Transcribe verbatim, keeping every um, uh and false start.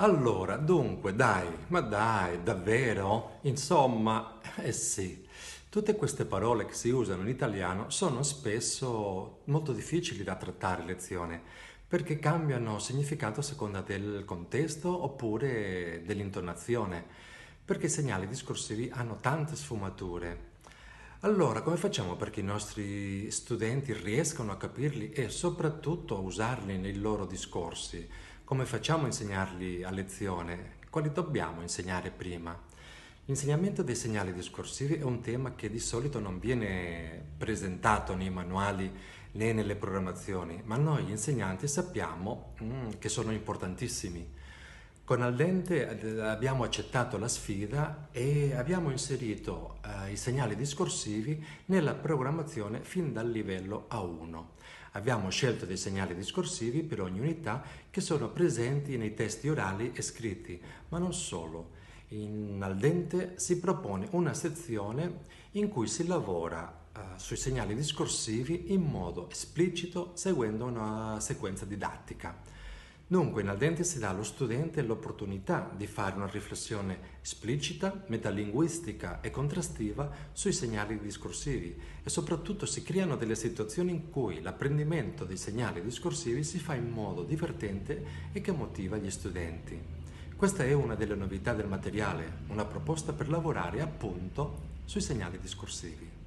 Allora, dunque, dai, ma dai, davvero? Insomma, eh sì, tutte queste parole che si usano in italiano sono spesso molto difficili da trattare in lezione, perché cambiano significato a seconda del contesto oppure dell'intonazione, perché i segnali discorsivi hanno tante sfumature. Allora, come facciamo perché i nostri studenti riescano a capirli e soprattutto a usarli nei loro discorsi? Come facciamo a insegnarli a lezione? Quali dobbiamo insegnare prima? L'insegnamento dei segnali discorsivi è un tema che di solito non viene presentato nei manuali né nelle programmazioni, ma noi insegnanti sappiamo mm, che sono importantissimi. Con Aldente eh, abbiamo accettato la sfida e abbiamo inserito eh, i segnali discorsivi nella programmazione fin dal livello A uno. Abbiamo scelto dei segnali discorsivi per ogni unità che sono presenti nei testi orali e scritti, ma non solo. In Aldente si propone una sezione in cui si lavora eh, sui segnali discorsivi in modo esplicito seguendo una sequenza didattica. Dunque, in Aldente si dà allo studente l'opportunità di fare una riflessione esplicita, metalinguistica e contrastiva sui segnali discorsivi e soprattutto si creano delle situazioni in cui l'apprendimento dei segnali discorsivi si fa in modo divertente e che motiva gli studenti. Questa è una delle novità del materiale, una proposta per lavorare appunto sui segnali discorsivi.